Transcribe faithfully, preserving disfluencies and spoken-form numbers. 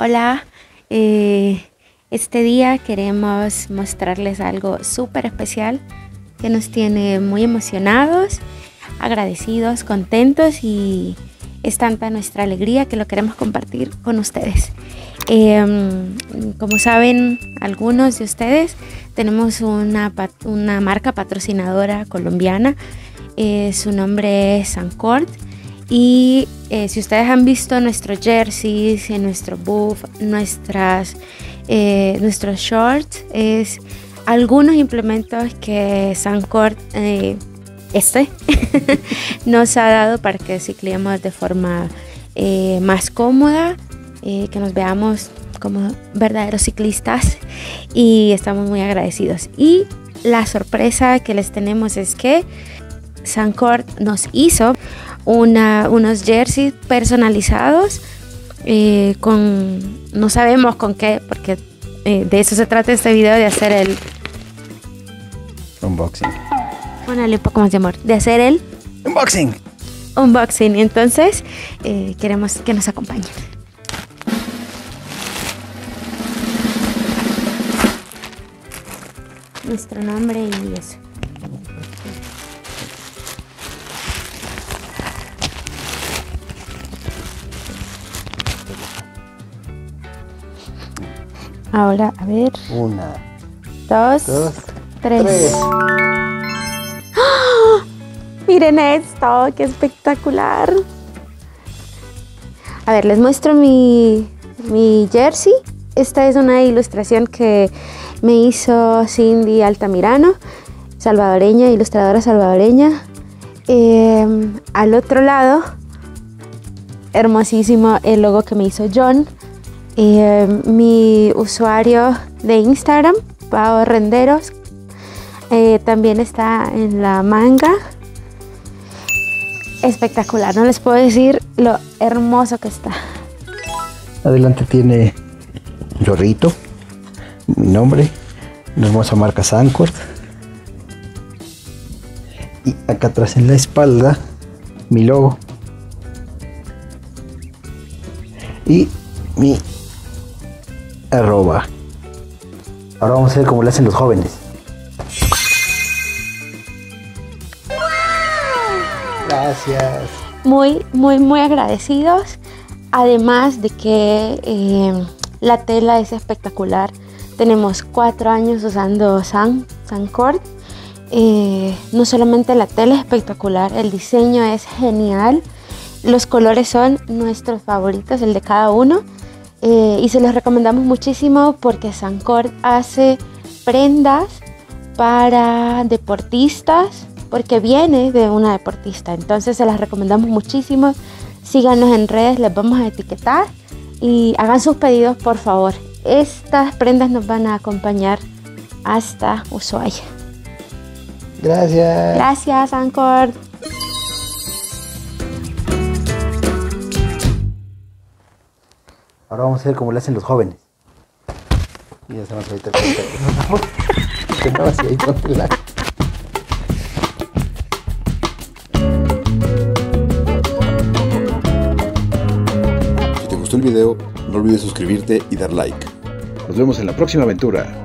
Hola, eh, este día queremos mostrarles algo súper especial que nos tiene muy emocionados, agradecidos, contentos, y es tanta nuestra alegría que lo queremos compartir con ustedes. Eh, como saben algunos de ustedes, tenemos una, una marca patrocinadora colombiana, eh, su nombre es Sancord. Y eh, si ustedes han visto nuestros jerseys, nuestro buff, nuestras, eh, nuestros shorts, es algunos implementos que Sancord, eh, este, nos ha dado para que ciclemos de forma eh, más cómoda, eh, que nos veamos como verdaderos ciclistas, y estamos muy agradecidos. Y la sorpresa que les tenemos es que Sancord nos hizo Una, unos jerseys personalizados eh, con, no sabemos con qué, porque eh, de eso se trata este video, de hacer el unboxing. Póngale un poco más de amor, de hacer el unboxing. Unboxing. Entonces eh, queremos que nos acompañen. Nuestro nombre y eso. Ahora, a ver. Una, Dos, dos, tres. tres. ¡Oh! Miren esto, qué espectacular. A ver, les muestro mi, mi jersey. Esta es una ilustración que me hizo Cindy Altamirano, salvadoreña, ilustradora salvadoreña. Eh, al otro lado, hermosísimo el logo que me hizo John. Eh, mi usuario de Instagram, Pao Renderos, eh, también está en la manga. Espectacular, no les puedo decir lo hermoso que está. Adelante tiene un gorrito, mi nombre, una hermosa marca Sancord. Y acá atrás en la espalda, mi logo. Y mi arroba. Ahora vamos a ver cómo lo hacen los jóvenes. Gracias. Muy, muy, muy agradecidos. Además de que eh, la tela es espectacular. Tenemos cuatro años usando San, Sancord. Eh, no solamente la tela es espectacular, el diseño es genial. Los colores son nuestros favoritos, el de cada uno. Eh, y se los recomendamos muchísimo porque Sancord hace prendas para deportistas, porque viene de una deportista. Entonces se las recomendamos muchísimo. Síganos en redes, les vamos a etiquetar y hagan sus pedidos, por favor. Estas prendas nos van a acompañar hasta Ushuaia. Gracias. Gracias, Sancord. Ahora vamos a ver cómo lo hacen los jóvenes. Y hacemos ahorita el contacto. No, así ahí póntela. Si te gustó el video, no olvides suscribirte y dar like. Nos vemos en la próxima aventura.